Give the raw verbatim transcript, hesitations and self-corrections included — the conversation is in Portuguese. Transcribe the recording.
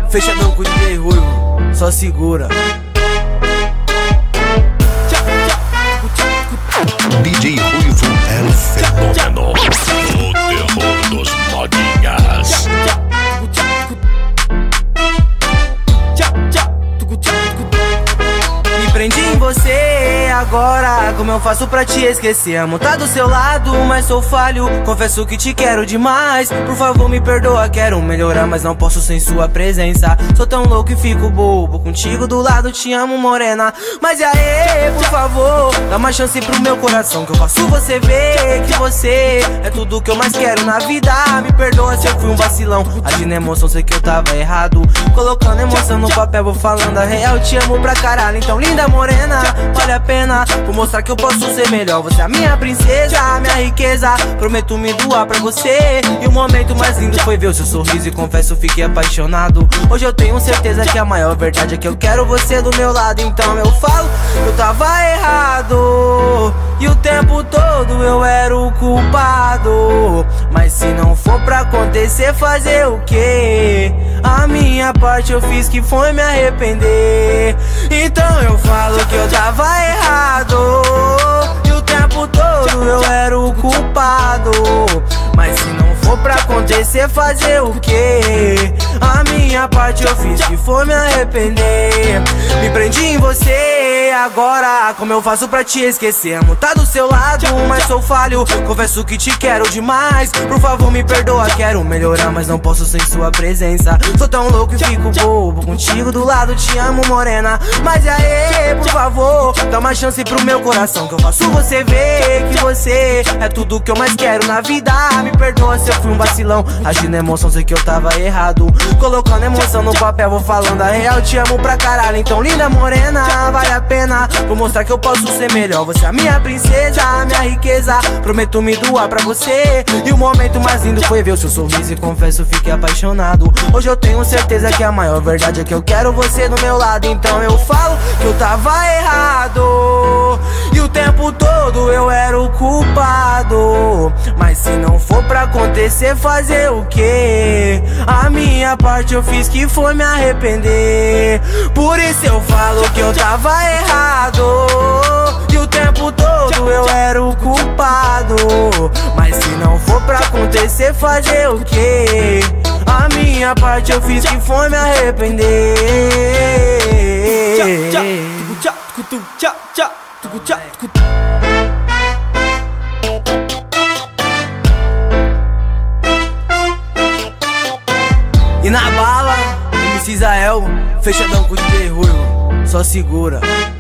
fechadão com o D J Ruivo, só segura. D J Ruivo é o fenômeno, o terror dos modinhas. Me prendi em você agora, como eu faço pra te esquecer? Amo tá do seu lado, mas sou falho, confesso que te quero demais. Por favor me perdoa, quero melhorar, mas não posso sem sua presença. Sou tão louco e fico bobo, contigo do lado te amo morena. Mas e aí, por favor, dá uma chance pro meu coração, que eu faço você ver que você é tudo que eu mais quero na vida. Me perdoa se eu fui um vacilão, agindo emoção, sei que eu tava errado. Colocando emoção no papel, vou falando a real, te amo pra caralho. Então linda morena, vale a pena, vou mostrar que eu posso ser melhor. Você é a minha princesa, a minha riqueza, prometo me doar pra você. E o momento mais lindo foi ver o seu sorriso e confesso fiquei apaixonado. Hoje eu tenho certeza que a maior verdade é que eu quero você do meu lado. Então eu falo, eu tava errado e o tempo todo eu era o culpado. Mas se não for pra acontecer, fazer o quê? A minha parte eu fiz, que foi me arrepender. Então eu falo que eu tava errado e o tempo todo eu era o culpado. Mas se não for pra acontecer, fazer o quê? A minha parte eu fiz, que foi me arrepender. Me prendi em você agora, como eu faço pra te esquecer? Amo tá do seu lado, mas sou falho, confesso que te quero demais. Por favor me perdoa, quero melhorar, mas não posso sem sua presença. Sou tão louco e fico bobo, contigo do lado te amo morena. Mas e aí, por favor, dá uma chance pro meu coração, que eu faço você ver que você é tudo que eu mais quero na vida. Me perdoa se eu fui um vacilão, agindo emoção, sei que eu tava errado. Colocando emoção no papel, vou falando a real, te amo pra caralho. Então linda morena, vale a pena, vou mostrar que eu posso ser melhor. Você é a minha princesa, a minha riqueza, prometo me doar pra você. E o momento mais lindo foi ver o seu sorriso e confesso fiquei apaixonado. Hoje eu tenho certeza que a maior verdade é que eu quero você do meu lado. Então eu falo que eu tava errado e o tempo todo eu era o culpado. Mas se não for pra acontecer, fazer o quê? A minha parte eu fiz, que foi me arrepender. Por isso eu falo que eu tava errado e o tempo todo eu era o culpado. Mas se não for pra acontecer, fazer o quê? A minha parte eu fiz, que foi me arrepender. E na bala, M C Israel, fechadão com o D J Ruivo, só segura.